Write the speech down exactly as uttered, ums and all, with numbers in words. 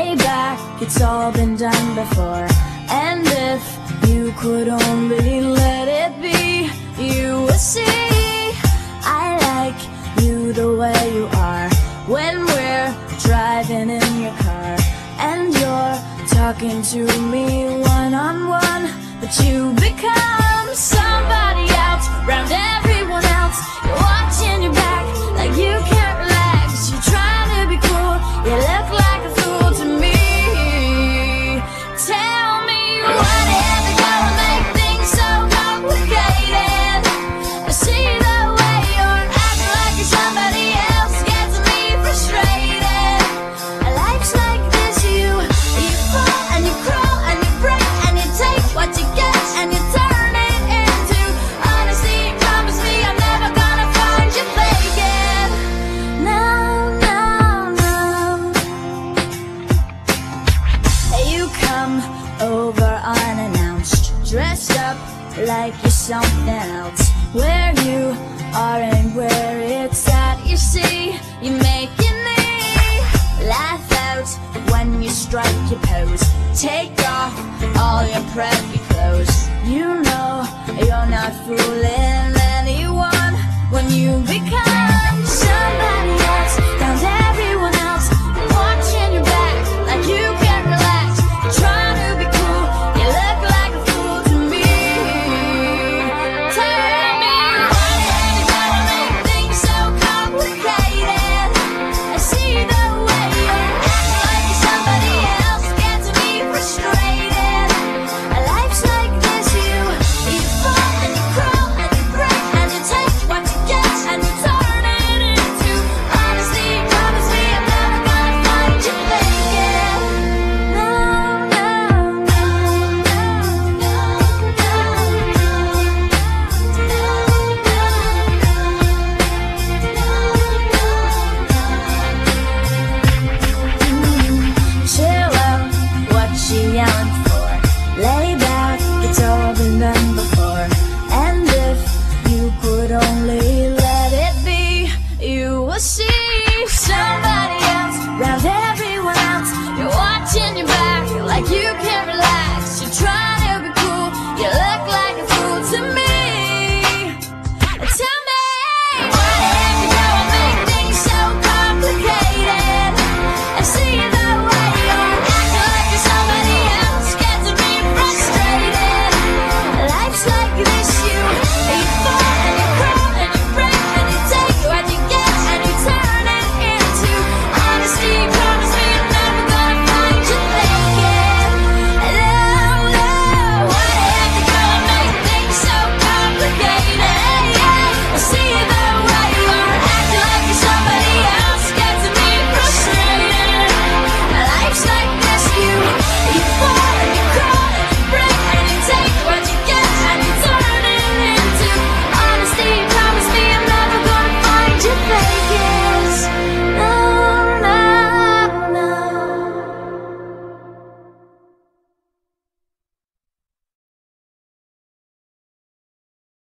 way back, it's all been done before. And if you could only let it be, you would see I like you the way you are. When we're driving in your car and you're talking to me one-on-one, but you become somebody else round everyone else. You're watching your back like you can't relax. You're trying to be cool, you look like a fool to me. Tell me what is gonna make things so complicated? I see the way you're acting like you're somebody else gets me frustrated. Life's like this, you you fall and you crawl and you break and you take what you get and you turn it into honesty. Promise me I'm never gonna find you faking. No, no, no. You come over unannounced, dressed up like you're something else. Where you are and where it's at, you see, you make your knee laugh out when you strike your pose. Take off all your preppy clothes. You know you're not fooling anyone when you become